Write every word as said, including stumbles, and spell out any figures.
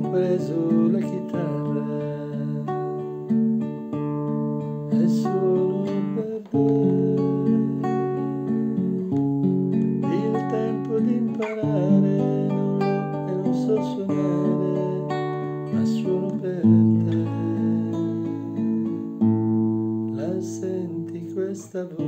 preso la chitarra e suono per te. Il tempo di imparare non l'ho e non so suonare, ma suono per te. La senti questa voce?